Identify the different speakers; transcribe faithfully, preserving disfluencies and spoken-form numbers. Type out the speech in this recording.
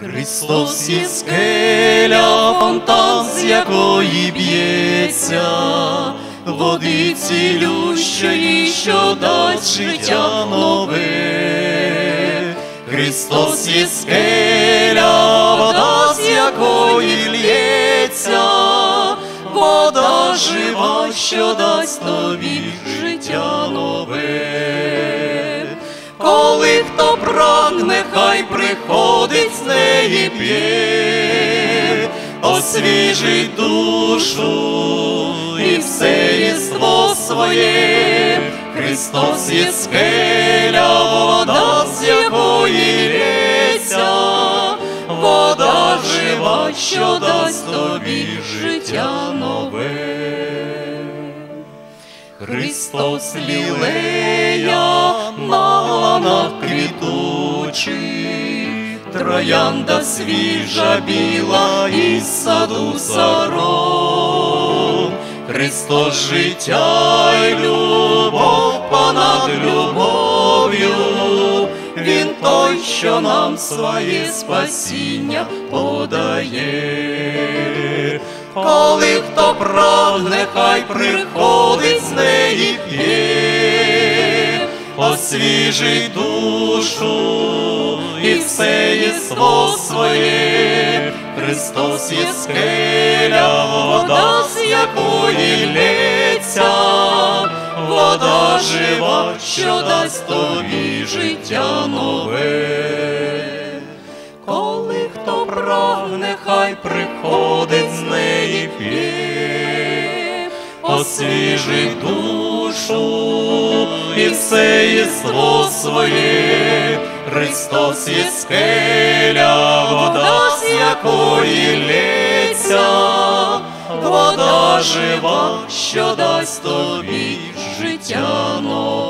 Speaker 1: Христос є скеля, фонтан, з якої б'ється, води цілющої, що дасть життя нове. Христос є скеля, вода, з якої лється, вода жива, що дасть тобі життя нове. Коли хто прагне, хай приходить, з неї п'є, освіжить душу і все єство своє. Христос є скеля, вода, з якої лється, вода жива, що дасть тобі життя нове. Христос лілея на ланах квітучих, троянда свіжа біла із саду саром. Христос життя й любов понад любов'ю, Він той, що нам своє спасіння подає. Коли хто прагне, хай приходить, з неї п'є, освіжить душу і все єство своє. Христос є скеля, вода, з якої лється, вода жива, що дасть тобі життя нове. Коли хто прагне, хай приходить, з неї п'є, освіжить душу і все єство своє. Христос є скеля, вода, з якої лється, вода жива, що дасть тобі життя нове.